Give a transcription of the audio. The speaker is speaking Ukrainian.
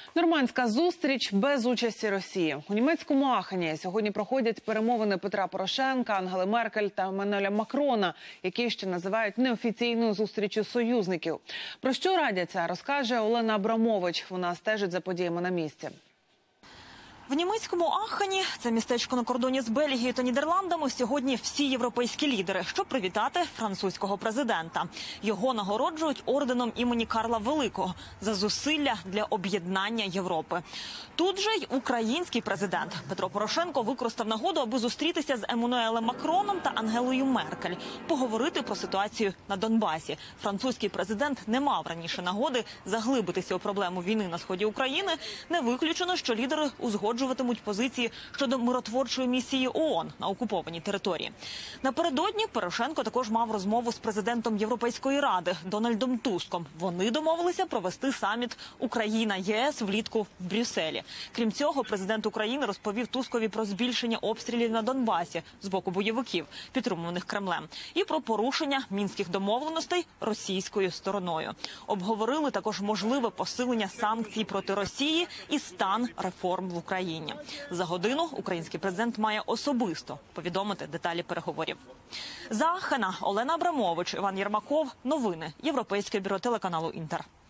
Нормандська зустріч без участі Росії. У німецькому Аахені сьогодні проходять перемовини Петра Порошенка, Ангели Меркель та Еммануеля Макрона, які ще називають неофіційною зустрічю союзників. Про що радяться, розкаже Олена Абрамович. Вона стежить за подіями на місці. В німецькому Аахені, це містечко на кордоні з Бельгією та Нідерландами, сьогодні всі європейські лідери, щоб привітати французького президента. Його нагороджують орденом імені Карла Великого за зусилля для об'єднання Європи. Тут же й український президент Петро Порошенко використав нагоду, аби зустрітися з Еммануелем Макроном та Ангелою Меркель, поговорити про ситуацію на Донбасі. Французький президент не мав раніше нагоди заглибитися у проблему війни на сході України. Не виключено, що лідери узгоджуватимуть позиції щодо миротворчої місії ООН на окупованій території. Напередодні Порошенко також мав розмову з президентом Європейської ради Дональдом Туском. Вони домовилися провести саміт Україна-ЄС влітку в Брюсселі. Крім цього, президент України розповів Тускові про збільшення обстрілів на Донбасі з боку бойовиків, підтримуваних Кремлем, і про порушення мінських домовленостей російською стороною. Обговорили також можливе посилення санкцій проти Росії і стан реформ в Україні. За годину український президент має особисто повідомити деталі переговорів. З Аахена Олена Абрамович, Іван Єрмаков. Новини Європейське бюро телеканалу «Інтер».